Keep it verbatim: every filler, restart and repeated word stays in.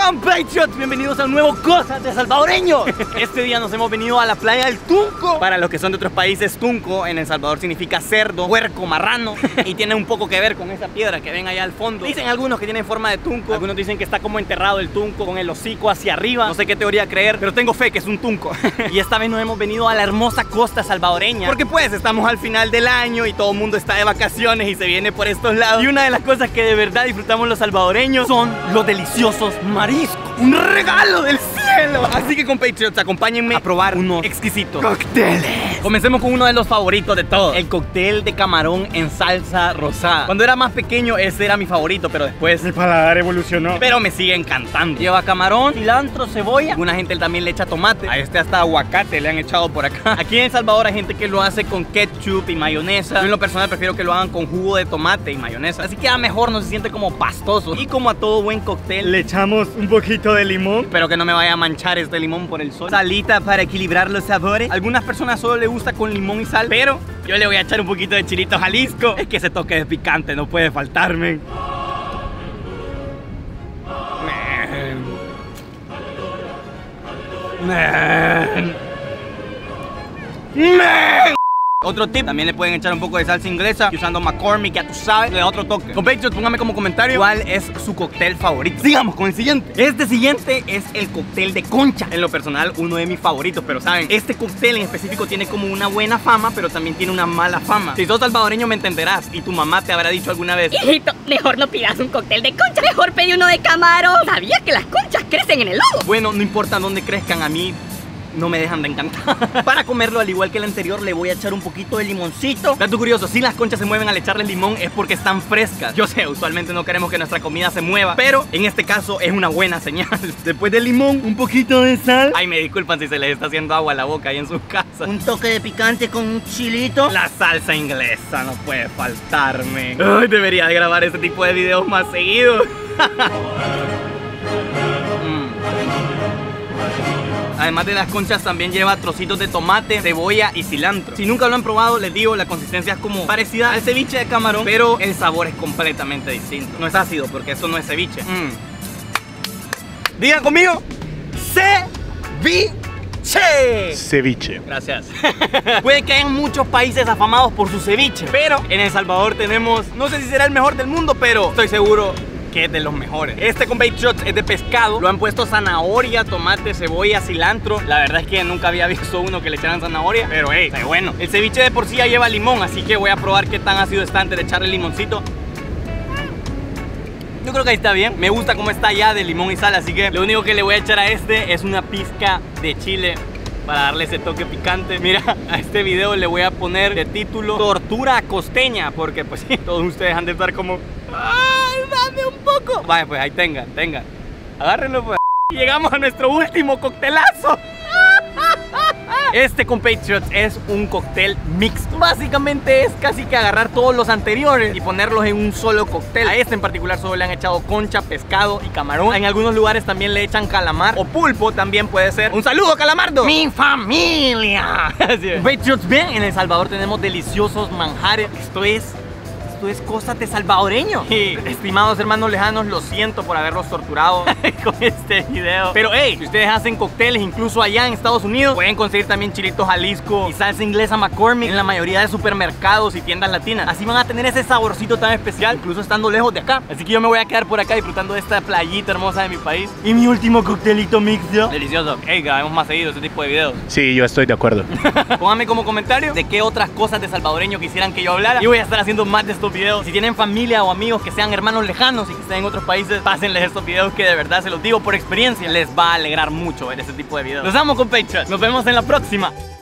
Compatriots, bienvenidos a un nuevo Cosas de Salvadoreño. Este día nos hemos venido a la playa del Tunco. Para los que son de otros países, Tunco en El Salvador significa cerdo, puerco, marrano. Y tiene un poco que ver con esa piedra que ven allá al fondo. Dicen algunos que tiene forma de tunco, algunos dicen que está como enterrado el tunco con el hocico hacia arriba. No sé qué teoría creer, pero tengo fe que es un tunco. Y esta vez nos hemos venido a la hermosa costa salvadoreña, porque pues estamos al final del año y todo el mundo está de vacaciones y se viene por estos lados. Y una de las cosas que de verdad disfrutamos los salvadoreños son los deliciosos mariscos. Un regalo del cielo. Así que, compatriots, acompáñenme a probar unos exquisitos cócteles. Comencemos con uno de los favoritos de todos, el cóctel de camarón en salsa rosada. Cuando era más pequeño ese era mi favorito, pero después el paladar evolucionó. Pero me sigue encantando. Lleva camarón, cilantro, cebolla. Alguna gente también le echa tomate. A este hasta aguacate le han echado por acá. Aquí en El Salvador hay gente que lo hace con ketchup y mayonesa. Yo en lo personal prefiero que lo hagan con jugo de tomate y mayonesa. Así queda mejor, no se siente como pastoso. Y como a todo buen cóctel, le echamos un poquito de limón. Espero que no me vaya a manchar este limón por el sol. Salita para equilibrar los sabores. Algunas personas solo les gusta con limón y sal, pero yo le voy a echar un poquito de chilito Jalisco. Es que ese toque de picante no puede faltarme. Man. Man. Otro tip, también le pueden echar un poco de salsa inglesa y usando McCormick, ya tú sabes, le da otro toque. Compatriots, póngame como comentario cuál es su cóctel favorito. Sigamos con el siguiente. Este siguiente es el cóctel de concha. En lo personal, uno de mis favoritos, pero saben, este cóctel en específico tiene como una buena fama, pero también tiene una mala fama. Si sos salvadoreño me entenderás y tu mamá te habrá dicho alguna vez: hijito, mejor no pidas un cóctel de concha, mejor pedí uno de camarón. ¿Sabías que las conchas crecen en el lodo? Bueno, no importa dónde crezcan, a mí no me dejan de encantar. Para comerlo, al igual que el anterior, le voy a echar un poquito de limoncito. Dato curioso, si las conchas se mueven al echarle limón es porque están frescas. Yo sé, usualmente no queremos que nuestra comida se mueva, pero en este caso es una buena señal. Después del limón, un poquito de sal. Ay, me disculpan si se les está haciendo agua a la boca ahí en sus casas. Un toque de picante con un chilito. La salsa inglesa no puede faltarme. Ay, debería de grabar este tipo de videos más seguido. Además de las conchas también lleva trocitos de tomate, cebolla y cilantro. Si nunca lo han probado, les digo, la consistencia es como parecida al ceviche de camarón, pero el sabor es completamente distinto. No es ácido porque eso no es ceviche. Mm. Digan conmigo: ceviche. Ceviche. Gracias. Puede que hayan muchos países afamados por su ceviche, pero en El Salvador tenemos, no sé si será el mejor del mundo, pero estoy seguro que es de los mejores. Este compatriots es de pescado. Lo han puesto zanahoria, tomate, cebolla, cilantro. La verdad es que nunca había visto uno que le echaran zanahoria, pero hey, está bueno. El ceviche de por sí ya lleva limón, así que voy a probar qué tan ácido está antes de echarle limoncito. Yo creo que ahí está bien. Me gusta cómo está ya de limón y sal, así que lo único que le voy a echar a este es una pizca de chile para darle ese toque picante. Mira, a este video le voy a poner de título Tortura Costeña, porque pues sí, todos ustedes han de estar como: ¡ay, dame un poco! Vaya, pues ahí tengan, tengan. Agárrenlo pues. Y llegamos a nuestro último coctelazo. Este, compatriots, es un cóctel mixto. Básicamente es casi que agarrar todos los anteriores y ponerlos en un solo cóctel. A este en particular solo le han echado concha, pescado y camarón. En algunos lugares también le echan calamar o pulpo, también puede ser. ¡Un saludo, Calamardo! ¡Mi familia! Compatriots, bien, en El Salvador tenemos deliciosos manjares. Esto es... Esto es Cosas de Salvadoreño. Y, estimados hermanos lejanos, lo siento por haberlos torturado con este video. Pero hey, si ustedes hacen cócteles incluso allá en Estados Unidos, pueden conseguir también chilito Jalisco y salsa inglesa McCormick en la mayoría de supermercados y tiendas latinas. Así van a tener ese saborcito tan especial, incluso estando lejos de acá. Así que yo me voy a quedar por acá disfrutando de esta playita hermosa de mi país. Y mi último coctelito mixto. Delicioso. Hey, grabemos más seguido este tipo de videos. Sí, yo estoy de acuerdo. Pónganme como comentario de qué otras cosas de salvadoreño quisieran que yo hablara. Y voy a estar haciendo más de estos videos. Si tienen familia o amigos que sean hermanos lejanos y que estén en otros países, pásenles estos videos, que de verdad se los digo por experiencia, les va a alegrar mucho ver este tipo de videos. Los amo, compatriots. Nos vemos en la próxima.